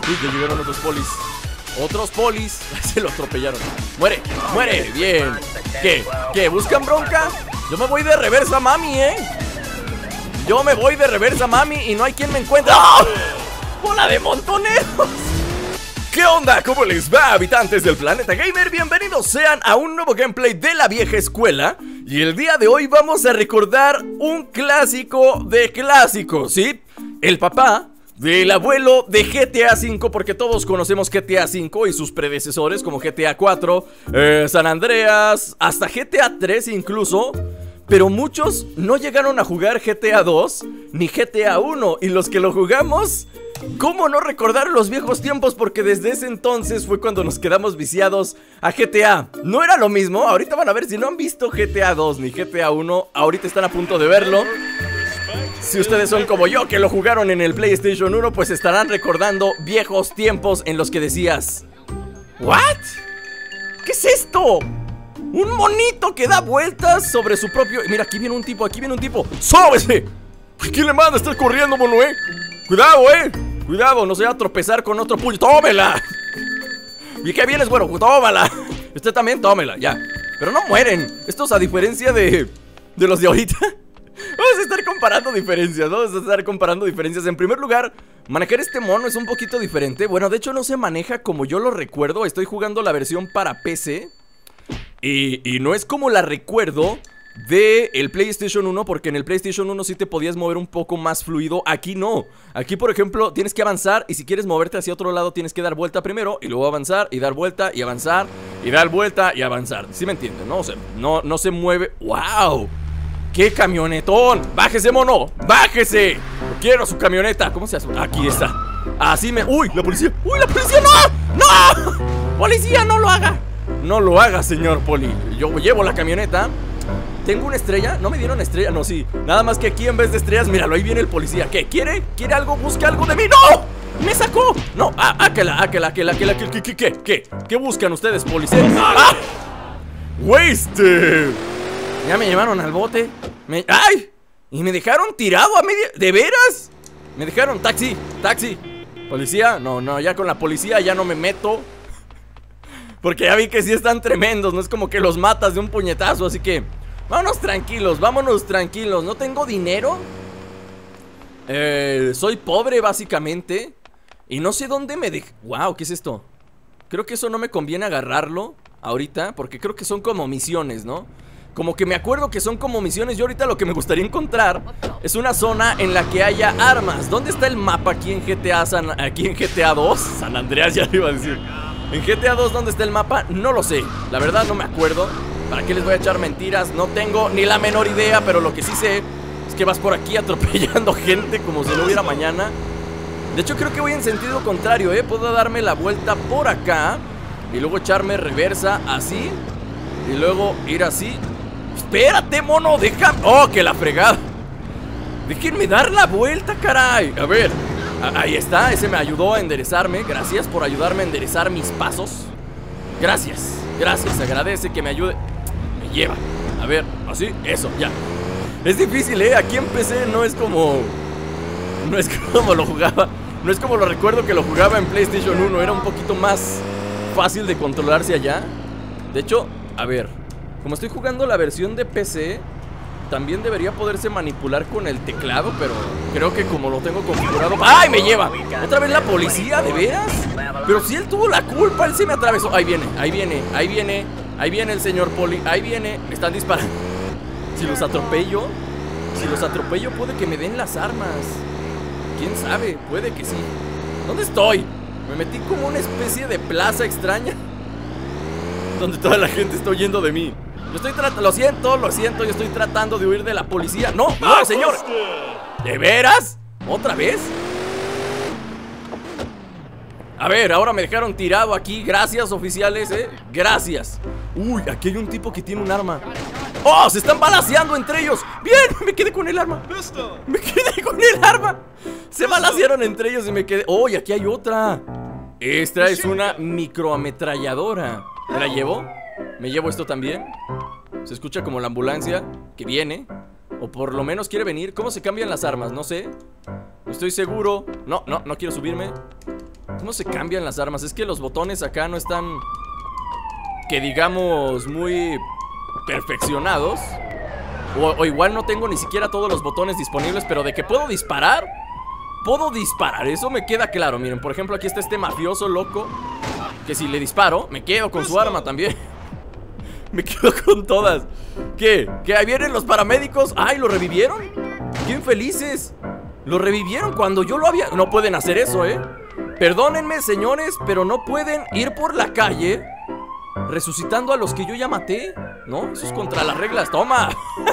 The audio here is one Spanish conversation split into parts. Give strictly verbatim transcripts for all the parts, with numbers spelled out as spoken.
Uy, ya llegaron otros polis. Otros polis. Se lo atropellaron. Muere, muere, bien. ¿Qué? ¿Qué? ¿Buscan bronca? Yo me voy de reversa, mami, ¿eh? Yo me voy de reversa, mami, y no hay quien me encuentre. ¡Oh! ¡Bola de montoneros! ¿Qué onda? ¿Cómo les va, habitantes del planeta gamer? Bienvenidos sean a un nuevo gameplay de la vieja escuela. Y el día de hoy vamos a recordar un clásico de clásicos, ¿sí? El papá del abuelo de G T A cinco, porque todos conocemos G T A cinco y sus predecesores como G T A cuatro, eh, San Andreas, hasta G T A tres incluso. Pero muchos no llegaron a jugar G T A dos ni G T A uno. Y los que lo jugamos, ¿cómo no recordar los viejos tiempos? Porque desde ese entonces fue cuando nos quedamos viciados a G T A. No era lo mismo, ahorita van a ver, si no han visto G T A dos ni G T A uno, ahorita están a punto de verlo. Si ustedes son como yo, que lo jugaron en el PlayStation uno, pues estarán recordando viejos tiempos en los que decías: ¿what? ¿Qué es esto? Un monito que da vueltas sobre su propio... Mira, aquí viene un tipo, aquí viene un tipo. ¡Sóbese! ¿Quién le manda? Estás corriendo, mono, eh. Cuidado, eh. Cuidado, no se va a tropezar con otro puño. ¡Tómela! ¿Y qué vienes, bueno? ¡Tómala! Usted también, tómela, ya. Pero no mueren. Estos, a diferencia de... de los de ahorita. Vamos a estar comparando diferencias, ¿no? Vamos a estar comparando diferencias. En primer lugar, manejar este mono es un poquito diferente. Bueno, de hecho no se maneja como yo lo recuerdo. Estoy jugando la versión para P C. Y, y no es como la recuerdo de el PlayStation uno, porque en el PlayStation uno sí te podías mover un poco más fluido. Aquí no. Aquí, por ejemplo, tienes que avanzar, y si quieres moverte hacia otro lado tienes que dar vuelta primero, y luego avanzar, y dar vuelta, y avanzar, y dar vuelta, y avanzar. ¿Sí me entienden? No, o sea, no, no se mueve. ¡Wow! ¡Qué camionetón! ¡Bájese, mono! ¡Bájese! No quiero su camioneta. ¿Cómo se hace? Aquí está. Así me... ¡Uy! ¡La policía! ¡Uy! ¡La policía! ¡No! ¡No! ¡Policía, no lo haga! No lo haga, señor poli. Yo llevo la camioneta. ¿Tengo una estrella? No me dieron estrella, no, sí. Nada más que aquí en vez de estrellas, míralo, ahí viene el policía. ¿Qué? ¿Quiere? ¿Quiere algo? ¿Busca algo de mí? ¡No! ¡Me sacó! No, ah, aquela, aquela, aquela, aquela, ¿qué, qué, qué, qué? ¿Qué buscan ustedes, policías? ¡Ah! ¡Wasted! Ya me llevaron al bote. me... ¡Ay! Y me dejaron tirado a media... ¿De veras? Me dejaron, taxi, taxi. ¿Policía? No, no, ya con la policía ya no me meto. Porque ya vi que sí están tremendos. No es como que los matas de un puñetazo. Así que vámonos tranquilos, vámonos tranquilos. No tengo dinero. eh, Soy pobre básicamente. Y no sé dónde me dejé. Wow, ¿qué es esto? Creo que eso no me conviene agarrarlo ahorita, porque creo que son como misiones, ¿no? Como que me acuerdo que son como misiones. Yo ahorita lo que me gustaría encontrar es una zona en la que haya armas. ¿Dónde está el mapa aquí en G T A San... aquí en G T A dos? San Andreas ya lo iba a decir. En G T A dos, ¿dónde está el mapa? No lo sé, la verdad no me acuerdo. ¿Para qué les voy a echar mentiras? No tengo ni la menor idea, pero lo que sí sé es que vas por aquí atropellando gente como si no hubiera mañana. De hecho creo que voy en sentido contrario, ¿eh? Puedo darme la vuelta por acá y luego echarme reversa así, y luego ir así. Espérate, mono, déjame... ¡Oh, que la fregada! Déjenme dar la vuelta, caray. A ver... Ahí está, ese me ayudó a enderezarme. Gracias por ayudarme a enderezar mis pasos. Gracias, gracias, agradece que me ayude. Me lleva, a ver, así, eso, ya. Es difícil, eh, aquí en P C no es como... No es como lo jugaba. No es como lo recuerdo que lo jugaba en PlayStation uno. Era un poquito más fácil de controlarse allá. De hecho, a ver, como estoy jugando la versión de P C, también debería poderse manipular con el teclado, pero creo que como lo tengo configurado... ¡Ay, me lleva! ¿Otra vez la policía? ¿De veras? Pero si él tuvo la culpa, él se me atravesó. Ahí viene, ahí viene, ahí viene. Ahí viene el señor poli, ahí viene. Me están disparando. Si los atropello Si los atropello puede que me den las armas. ¿Quién sabe? Puede que sí. ¿Dónde estoy? Me metí como una especie de plaza extraña donde toda la gente está huyendo de mí. Yo estoy tratando, lo siento, lo siento, yo estoy tratando de huir de la policía. No, no, señor. ¿De veras? ¿Otra vez? A ver, ahora me dejaron tirado aquí. Gracias, oficiales, eh. Gracias. Uy, aquí hay un tipo que tiene un arma. ¡Oh! Se están balaceando entre ellos. Bien, me quedé con el arma. Me quedé con el arma. Se balacearon entre ellos y me quedé. ¡Oh! Y aquí hay otra. Esta es una microametralladora. ¿Me la llevo? ¿Me llevo esto también? Se escucha como la ambulancia que viene, o por lo menos quiere venir. ¿Cómo se cambian las armas? No sé. No estoy seguro. No, no, no quiero subirme. ¿Cómo se cambian las armas? Es que los botones acá no están, que digamos, muy perfeccionados. O, o igual no tengo ni siquiera todos los botones disponibles. Pero de que puedo disparar, puedo disparar, eso me queda claro. Miren, por ejemplo, aquí está este mafioso loco, que si le disparo, me quedo con su arma también. Me quedo con todas. ¿Qué? ¿Que ahí vienen los paramédicos? ¡Ay, lo revivieron! ¡Qué infelices! Lo revivieron cuando yo lo había... No pueden hacer eso, ¿eh? Perdónenme, señores, pero no pueden ir por la calle resucitando a los que yo ya maté. ¿No? Eso es contra las reglas. ¡Toma!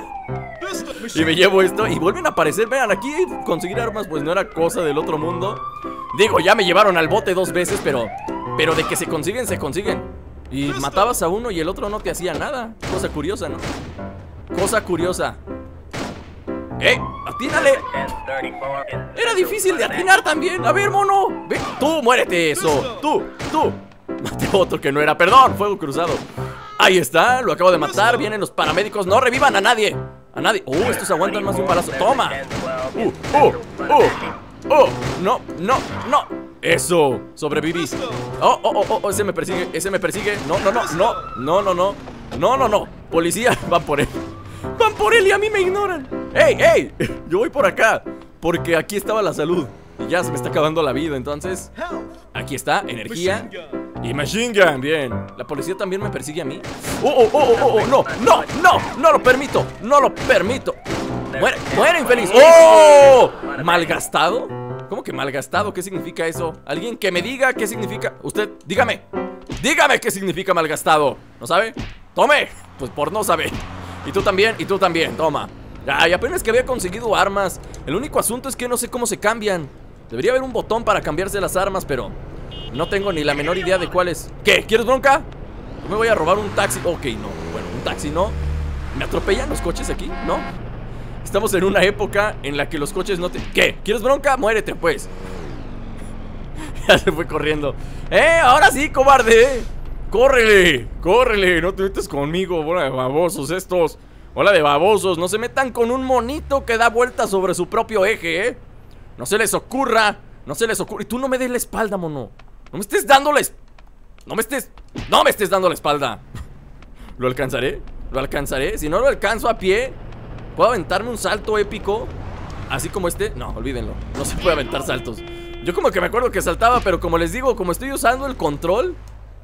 Y me llevo esto y vuelven a aparecer. Vean, aquí conseguir armas pues no era cosa del otro mundo. Digo, ya me llevaron al bote dos veces, pero... Pero de que se consiguen, se consiguen. Y matabas a uno y el otro no te hacía nada. Cosa curiosa, ¿no? Cosa curiosa. ¡Eh! ¡Atínale! Era difícil de atinar también. A ver, mono. Ven. Tú, muérete eso. Tú, tú. Maté a otro que no era. Perdón, fuego cruzado. Ahí está, lo acabo de matar. Vienen los paramédicos. No revivan a nadie. A nadie. Uh, estos aguantan más de un balazo. Toma. Uh, uh, uh. Oh, no, no, no. Eso, sobreviví. Oh, oh, oh, oh, ese me persigue, ese me persigue. No, no, no, no, no, no, no. No, no, no. Policía, van por él. Van por él y a mí me ignoran. ¡Ey, ey! Yo voy por acá, porque aquí estaba la salud. Y ya se me está acabando la vida, entonces aquí está, energía y machine gun, bien. La policía también me persigue a mí. ¡Oh, oh, oh, oh, oh! ¡No, no, no! ¡No lo permito! ¡No lo permito! ¡Muere, muere, infeliz! ¡Oh! ¿Malgastado? ¿Cómo que malgastado? ¿Qué significa eso? ¿Alguien que me diga qué significa? Usted, dígame. Dígame qué significa malgastado. ¿No sabe? ¡Tome! Pues por no saber. Y tú también, y tú también, toma. Ay, apenas que había conseguido armas. El único asunto es que no sé cómo se cambian. Debería haber un botón para cambiarse las armas, pero no tengo ni la menor idea de cuál es. ¿Qué? ¿Quieres bronca? Yo me voy a robar un taxi. Ok, no, bueno, un taxi no. ¿Me atropellan los coches aquí? ¿No? Estamos en una época en la que los coches no te... ¿Qué? ¿Quieres bronca? Muérete, pues. Ya se fue corriendo. ¡Eh! ¡Ahora sí, cobarde! ¡Córrele! ¡Córrele! No te metas conmigo, bola de babosos estos. Bola de babosos. No se metan con un monito que da vueltas sobre su propio eje, ¿eh? No se les ocurra. No se les ocurra. Y tú no me des la espalda, mono. No me estés dando la espalda. No me estés... No me estés dando la espalda. ¿Lo alcanzaré? ¿Lo alcanzaré? Si no lo alcanzo a pie, ¿puedo aventarme un salto épico? Así como este. No, olvídenlo. No se puede aventar saltos. Yo como que me acuerdo que saltaba, pero como les digo, como estoy usando el control,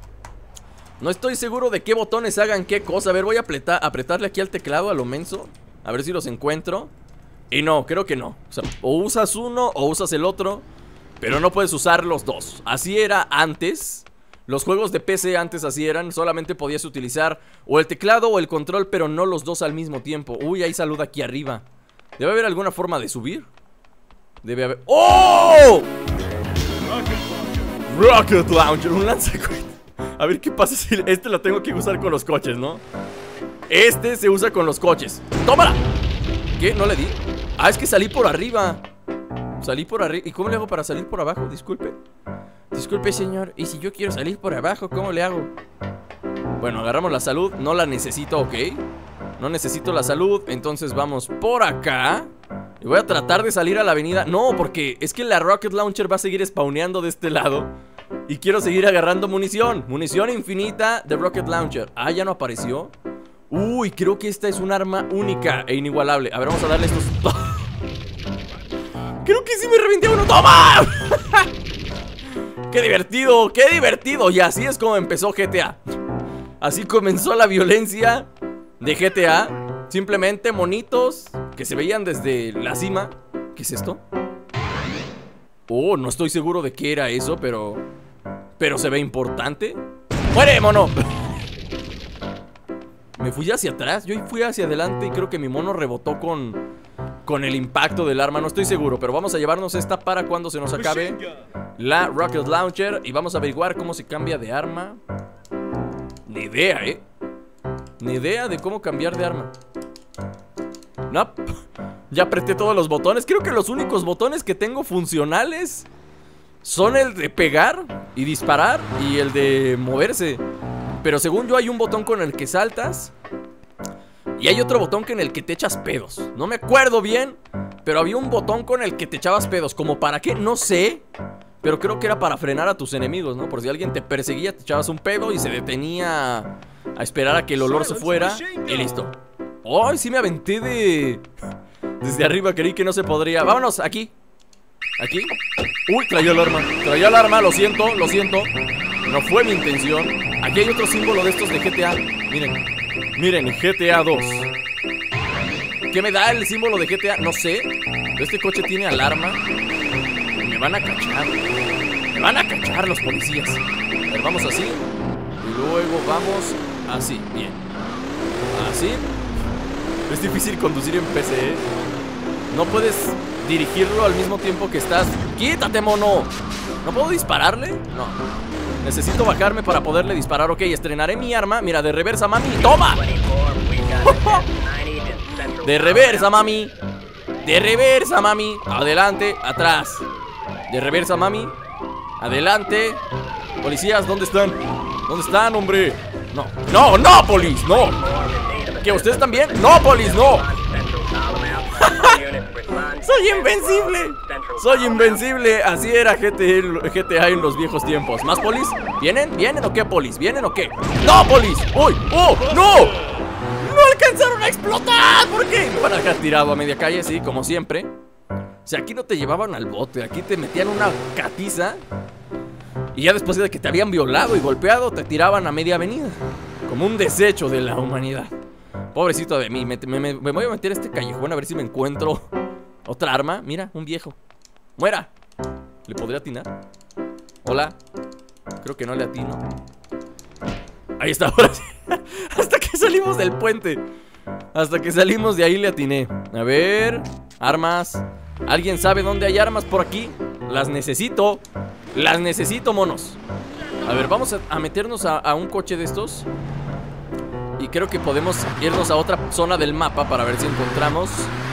no estoy seguro de qué botones hagan qué cosa. A ver, voy a apretar, apretarle aquí al teclado a lo menso. A ver si los encuentro. Y no, creo que no. O sea, o usas uno o usas el otro, pero no puedes usar los dos. Así era antes. Los juegos de P C antes así eran. Solamente podías utilizar o el teclado o el control, pero no los dos al mismo tiempo. Uy, hay salud aquí arriba. ¿Debe haber alguna forma de subir? Debe haber... ¡Oh! Rocket Launcher, un lanzacohetes. A ver qué pasa si este lo tengo que usar con los coches, ¿no? Este se usa con los coches. ¡Tómala! ¿Qué? ¿No le di? Ah, es que salí por arriba. Salí por arriba. ¿Y cómo le hago para salir por abajo? Disculpe. Disculpe, señor. ¿Y si yo quiero salir por abajo, cómo le hago? Bueno, agarramos la salud. No la necesito, ok. No necesito la salud. Entonces vamos por acá. Y voy a tratar de salir a la avenida. No, porque es que la Rocket Launcher va a seguir spawneando de este lado. Y quiero seguir agarrando munición. Munición infinita de Rocket Launcher. Ah, ya no apareció. Uy, creo que esta es un arma única e inigualable. A ver, vamos a darle estos. Creo que sí me reventé uno. ¡Toma! ¡Qué divertido! ¡Qué divertido! Y así es como empezó G T A. Así comenzó la violencia de G T A. Simplemente monitos que se veían desde la cima. ¿Qué es esto? Oh, no estoy seguro de qué era eso, pero... Pero se ve importante. ¡Muere, mono! Me fui hacia atrás, yo fui hacia adelante y creo que mi mono rebotó con... Con el impacto del arma, no estoy seguro. Pero vamos a llevarnos esta para cuando se nos acabe la Rocket Launcher. Y vamos a averiguar cómo se cambia de arma. Ni idea, eh Ni idea de cómo cambiar de arma. No, ya apreté todos los botones. Creo que los únicos botones que tengo funcionales son el de pegar y disparar y el de moverse. Pero según yo hay un botón con el que saltas y hay otro botón con el que te echas pedos. No me acuerdo bien, pero había un botón con el que te echabas pedos. ¿Como para qué? No sé. pero creo que era para frenar a tus enemigos, ¿no? Por si alguien te perseguía, te echabas un pedo y se detenía a esperar a que el olor se fuera y listo. ¡Ay, sí me aventé de... desde arriba! Creí que no se podría. Vámonos, aquí. Aquí. Uy, traía alarma. Traía alarma, lo siento, lo siento. No fue mi intención. Aquí hay otro símbolo de estos de G T A. Miren, miren, G T A dos. ¿Qué me da el símbolo de G T A? No sé. Pero este coche tiene alarma. Me van a cachar. Me van a cachar los policías. A ver, vamos así. Y luego vamos así. Bien. Así. Es difícil conducir en P C, ¿eh? No puedes dirigirlo al mismo tiempo que estás. ¡Quítate, mono! ¿No puedo dispararle? No. Necesito bajarme para poderle disparar. Ok, estrenaré mi arma. Mira, de reversa, mami. ¡Toma! De reversa, mami. De reversa, mami. Adelante, atrás. De reversa, mami. Adelante. Policías, ¿dónde están? ¿Dónde están, hombre? No, no, no, polis, no. ¿Qué, ustedes también? No, polis, no. Soy invencible. Soy invencible. Así era G T A en los viejos tiempos. ¿Más polis? ¿Vienen? ¿Vienen o qué, polis? ¿Vienen o qué? ¡No, polis! ¡Uy! ¡Oh! ¡No! ¡No alcanzaron a explotar! ¿Por qué? Me van a dejar tirado a media calle, sí, como siempre. O sea, aquí no te llevaban al bote. Aquí te metían una catiza. Y ya después de que te habían violado y golpeado, te tiraban a media avenida. Como un desecho de la humanidad. Pobrecito de mí, me, me, me voy a meter a este callejón a ver si me encuentro otra arma. Mira, un viejo. ¡Muera! ¿Le podría atinar? Hola. Creo que no le atino. Ahí está, ahora sí. Hasta que salimos del puente. Hasta que salimos de ahí le atiné. A ver, armas. ¿Alguien sabe dónde hay armas por aquí? Las necesito. Las necesito, monos. A ver, vamos a, a meternos a, a un coche de estos. Y creo que podemos irnos a otra zona del mapa para ver si encontramos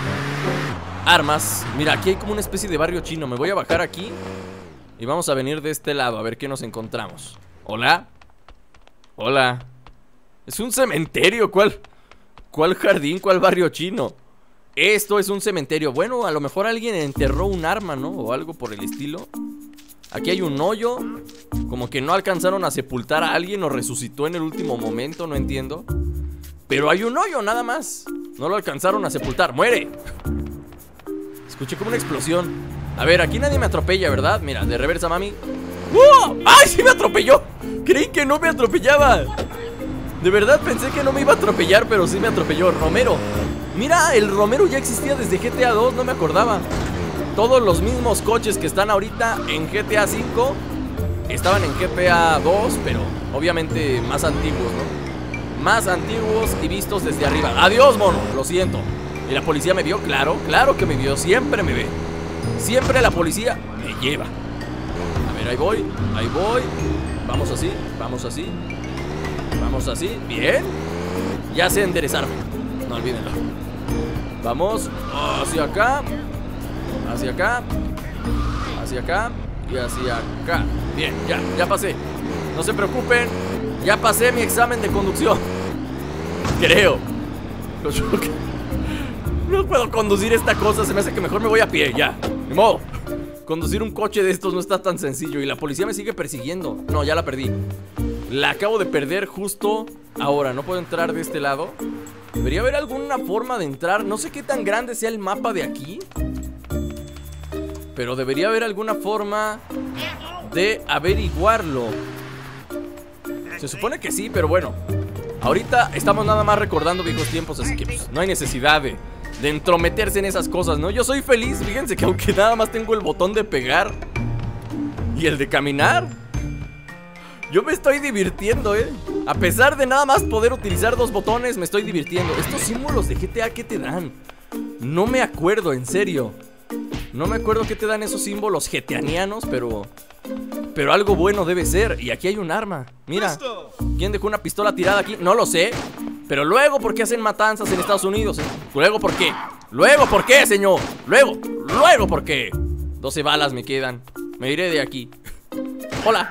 armas. Mira, aquí hay como una especie de barrio chino. Me voy a bajar aquí y vamos a venir de este lado a ver qué nos encontramos. Hola. Hola. Es un cementerio. ¿Cuál? ¿Cuál jardín? ¿Cuál barrio chino? Esto es un cementerio. Bueno, a lo mejor alguien enterró un arma, ¿no? O algo por el estilo. Aquí hay un hoyo. Como que no alcanzaron a sepultar a alguien o resucitó en el último momento, no entiendo. Pero hay un hoyo, nada más. No lo alcanzaron a sepultar. ¡Muere! Escuché como una explosión. A ver, aquí nadie me atropella, ¿verdad? Mira, de reversa, mami. ¡Uh! ¡Ay, sí me atropelló! Creí que no me atropellaba. De verdad pensé que no me iba a atropellar, pero sí me atropelló. Romero. Mira, el Romero ya existía desde G T A dos, no me acordaba. Todos los mismos coches que están ahorita en G T A cinco estaban en G T A dos, pero obviamente más antiguos, ¿no? Más antiguos y vistos desde arriba. Adiós, mono, lo siento. ¿Y la policía me vio? Claro, claro que me vio, siempre me ve. Siempre la policía me lleva. A ver, ahí voy, ahí voy. Vamos así, vamos así. Vamos así, bien. Ya sé enderezarme, no olvídenlo. Vamos hacia acá. Hacia acá. Hacia acá. Y hacia acá. Bien, ya, ya pasé. No se preocupen. Ya pasé mi examen de conducción. Creo. No puedo conducir esta cosa. Se me hace que mejor me voy a pie, ya. Ni modo. Conducir un coche de estos no está tan sencillo. Y la policía me sigue persiguiendo. No, ya la perdí. La acabo de perder justo ahora. No puedo entrar de este lado. Debería haber alguna forma de entrar. No sé qué tan grande sea el mapa de aquí, pero debería haber alguna forma de averiguarlo. Se supone que sí, pero bueno. Ahorita estamos nada más recordando viejos tiempos, así que pues, no hay necesidad de, de entrometerse en esas cosas, ¿no? Yo soy feliz, fíjense que aunque nada más tengo el botón de pegar y el de caminar, yo me estoy divirtiendo, ¿eh? A pesar de nada más poder utilizar dos botones, me estoy divirtiendo. Estos símbolos de G T A, ¿qué te dan? No me acuerdo, en serio. No me acuerdo qué te dan esos símbolos getianianos, pero... Pero algo bueno debe ser. Y aquí hay un arma. Mira. ¿Quién dejó una pistola tirada aquí? No lo sé. Pero luego, ¿por qué hacen matanzas en Estados Unidos? Luego, ¿por qué? Luego, ¿por qué, señor? Luego, luego, ¿por qué? doce balas me quedan. Me iré de aquí. Hola.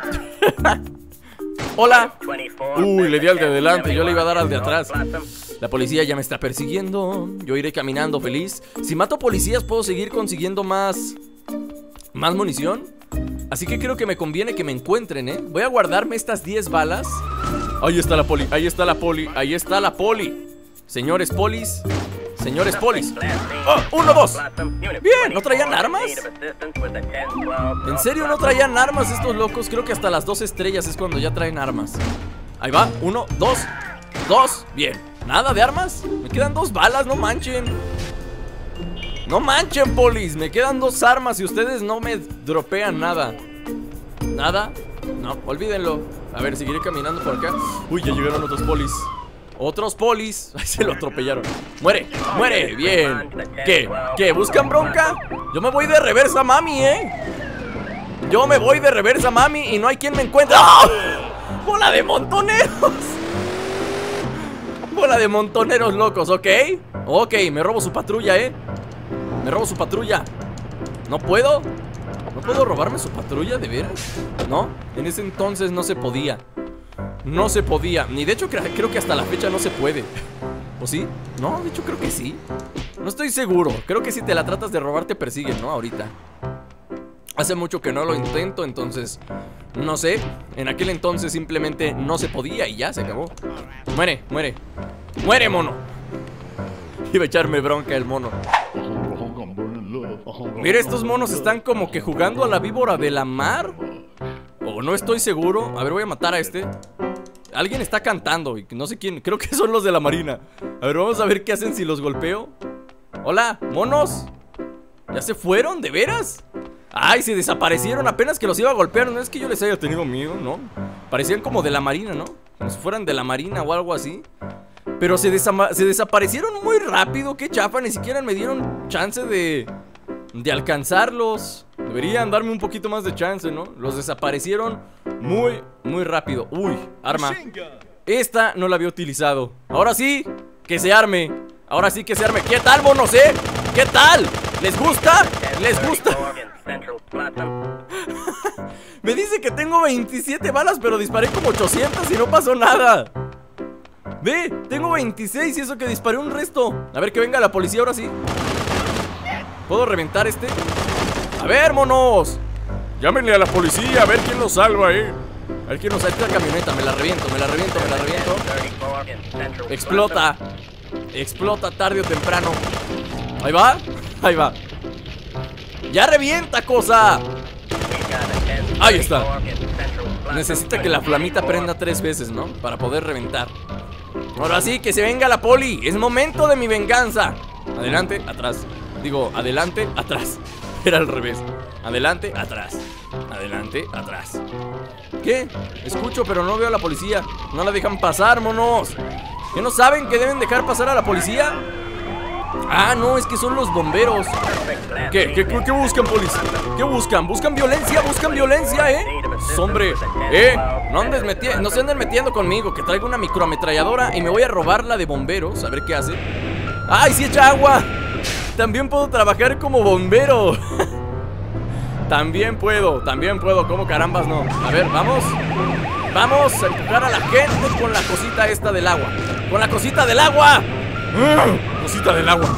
Hola. Uy, le di al de adelante. Yo le iba a dar al de atrás. La policía ya me está persiguiendo. Yo iré caminando feliz. Si mato policías, ¿puedo seguir consiguiendo más... más munición? Así que creo que me conviene que me encuentren, ¿eh? Voy a guardarme estas diez balas. Ahí está la poli, ahí está la poli, ahí está la poli. Señores polis, señores polis. Oh, uno, dos. Bien, ¿no traían armas? ¿En serio no traían armas estos locos? Creo que hasta las dos estrellas es cuando ya traen armas. Ahí va, uno, dos, dos. Bien, nada de armas. Me quedan dos balas, no manchen. No manchen, polis, me quedan dos armas y ustedes no me dropean nada. ¿Nada? No, olvídenlo. A ver, seguiré caminando por acá. Uy, ya llegaron otros polis. Otros polis. Ay, se lo atropellaron. Muere, muere, bien. ¿Qué? ¿Qué? ¿Buscan bronca? Yo me voy de reversa, mami, ¿eh? Yo me voy de reversa, mami, y no hay quien me encuentre. ¡Oh! ¡Bola de montoneros! Bola de montoneros locos, ¿ok? Ok, me robo su patrulla, ¿eh? Me robo su patrulla. ¿No puedo? ¿No puedo robarme su patrulla, de veras? No, en ese entonces no se podía. No se podía, ni de hecho cre creo que hasta la fecha no se puede. ¿O sí? No, de hecho creo que sí. No estoy seguro, creo que si te la tratas de robar te persiguen, ¿no? Ahorita hace mucho que no lo intento, entonces no sé. En aquel entonces simplemente no se podía y ya, se acabó. Muere, muere. Muere, mono. Iba a echarme bronca el mono. Mira, estos monos están como que jugando a la víbora de la mar. O no estoy seguro. A ver, voy a matar a este. Alguien está cantando y no sé quién. Creo que son los de la marina. A ver, vamos a ver qué hacen si los golpeo. Hola, monos. ¿Ya se fueron? ¿De veras? Ay, se desaparecieron apenas que los iba a golpear. No es que yo les haya tenido miedo, ¿no? Parecían como de la marina, ¿no? Como si fueran de la marina o algo así. Pero se, se desaparecieron muy rápido. Qué chafa, ni siquiera me dieron chance de... de alcanzarlos. Deberían darme un poquito más de chance, ¿no? Los desaparecieron muy, muy rápido. Uy, arma. Esta no la había utilizado. Ahora sí, que se arme. Ahora sí que se arme. ¿Qué tal, monos, eh? ¿Qué tal? ¿Les gusta? ¿Les gusta? Me dice que tengo veintisiete balas, pero disparé como ochocientas y no pasó nada. Ve, tengo veintiséis y eso que disparé un resto. A ver, que venga la policía ahora sí. ¿Puedo reventar este? A ver, monos. Llámenle a la policía, a ver quién nos salva, eh. A ver quién nos salva. Esta camioneta, me la reviento, me la reviento, me la reviento. Explota. Explota tarde o temprano. Ahí va, ahí va. ¡Ya revienta, cosa! Ahí está. Necesita que la flamita prenda tres veces, ¿no? Para poder reventar. Ahora sí, que se venga la poli. Es momento de mi venganza. Adelante, atrás. Digo, adelante, atrás. Era al revés. Adelante, atrás. Adelante, atrás. ¿Qué? Escucho, pero no veo a la policía. No la dejan pasar, monos. ¿Qué no saben que deben dejar pasar a la policía? Ah, no, es que son los bomberos. ¿Qué? ¿Qué, qué buscan, policía? ¿Qué buscan? ¿Buscan violencia? ¿Buscan violencia, eh? Hombre, eh, no andes metiendo, no se anden metiendo conmigo, que traigo una microametralladora y me voy a robar la de bomberos. A ver qué hace. ¡Ay, sí echa agua! También puedo trabajar como bombero. También puedo, también puedo. ¿Cómo carambas no? A ver, vamos. Vamos a empujar a la gente con la cosita esta del agua. ¡Con la cosita del agua! ¡Uh! Cosita del agua.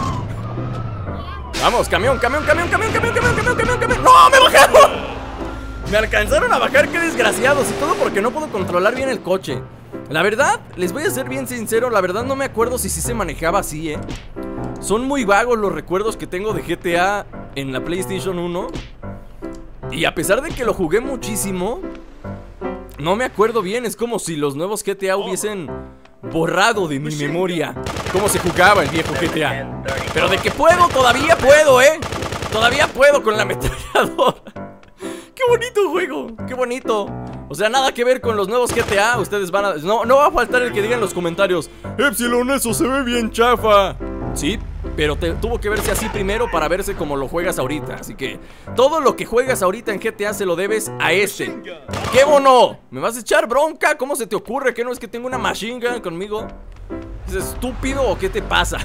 Vamos, camión, camión, camión, camión, camión, camión, camión, camión, camión. ¡No, me bajaron! Me alcanzaron a bajar, qué desgraciados. Y todo porque no puedo controlar bien el coche. La verdad, les voy a ser bien sincero. La verdad no me acuerdo si sí se manejaba así, eh. Son muy vagos los recuerdos que tengo de G T A en la PlayStation uno. Y a pesar de que lo jugué muchísimo, no me acuerdo bien. Es como si los nuevos G T A hubiesen borrado de mi memoria cómo se jugaba el viejo G T A. Pero de que puedo, todavía puedo, eh. Todavía puedo con la ametralladora. ¡Qué bonito juego! ¡Qué bonito! O sea, nada que ver con los nuevos G T A. Ustedes van a... No, no va a faltar el que diga en los comentarios: Epsilon, eso se ve bien chafa. Sí, pero te, tuvo que verse así primero para verse como lo juegas ahorita. Así que todo lo que juegas ahorita en G T A se lo debes a este. ¡Qué bono! ¿Me vas a echar bronca? ¿Cómo se te ocurre? ¿Que no es que tengo una machine gun conmigo? ¿Es estúpido o qué te pasa?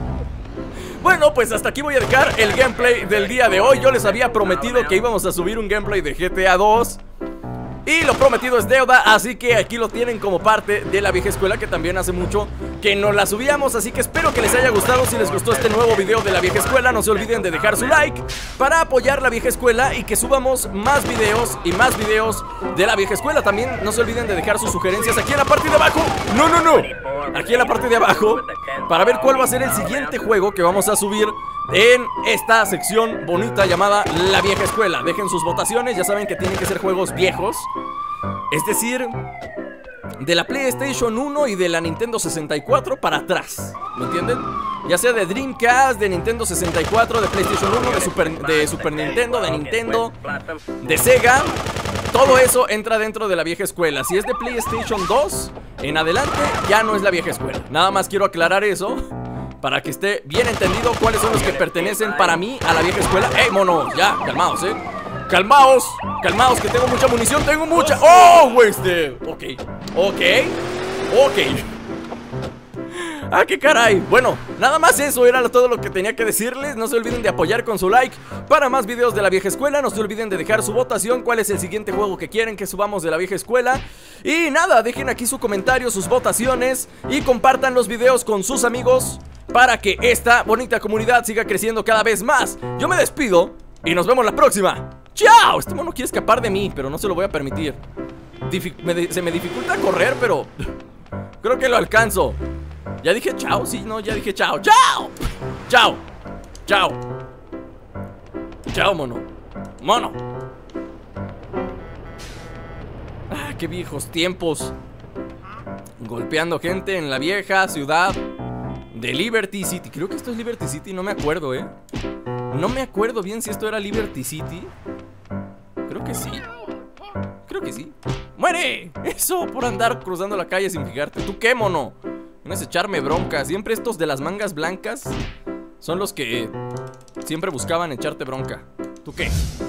Bueno, pues hasta aquí voy a dejar el gameplay del día de hoy. Yo les había prometido que íbamos a subir un gameplay de G T A dos. Y lo prometido es deuda, así que aquí lo tienen como parte de la vieja escuela, que también hace mucho que nos la subíamos. Así que espero que les haya gustado. Si les gustó este nuevo video de la vieja escuela, no se olviden de dejar su like para apoyar la vieja escuela y que subamos más videos y más videos de la vieja escuela. También no se olviden de dejar sus sugerencias aquí en la parte de abajo. No, no, no, aquí en la parte de abajo, para ver cuál va a ser el siguiente juego que vamos a subir en esta sección bonita llamada La Vieja Escuela. Dejen sus votaciones, ya saben que tienen que ser juegos viejos, es decir, de la PlayStation uno y de la Nintendo sesenta y cuatro para atrás, ¿me entienden? Ya sea de Dreamcast, de Nintendo sesenta y cuatro, de PlayStation uno, de Super, de Super Nintendo, de Nintendo, de Sega. Todo eso entra dentro de la vieja escuela. Si es de PlayStation dos en adelante, ya no es la vieja escuela. Nada más quiero aclarar eso para que esté bien entendido cuáles son los que pertenecen para mí a la vieja escuela. ¡Ey, monos! Ya, calmaos, eh. Calmaos, calmaos, que tengo mucha munición, tengo mucha. ¡Oh, güey! Este. Ok, ok, ok. Ah, qué caray. Bueno, nada más eso era todo lo que tenía que decirles. No se olviden de apoyar con su like para más videos de la vieja escuela. No se olviden de dejar su votación, cuál es el siguiente juego que quieren que subamos de la vieja escuela. Y nada, dejen aquí su comentario, sus votaciones y compartan los videos con sus amigos para que esta bonita comunidad siga creciendo cada vez más. Yo me despido y nos vemos la próxima. ¡Chao! Este mono quiere escapar de mí, pero no se lo voy a permitir. Dific me se me dificulta correr, pero creo que lo alcanzo. Ya dije chao, sí, no, ya dije chao. ¡Chao! ¡Chao! ¡Chao! ¡Chao, mono! ¡Mono! Ah, qué viejos tiempos. Golpeando gente en la vieja ciudad de Liberty City. Creo que esto es Liberty City, no me acuerdo, eh No me acuerdo bien si esto era Liberty City. Creo que sí. Creo que sí. ¡Muere! Eso por andar cruzando la calle sin fijarte. ¿Tú qué, mono? Vienes a echarme bronca. Siempre estos de las mangas blancas son los que siempre buscaban echarte bronca. ¿Tú qué?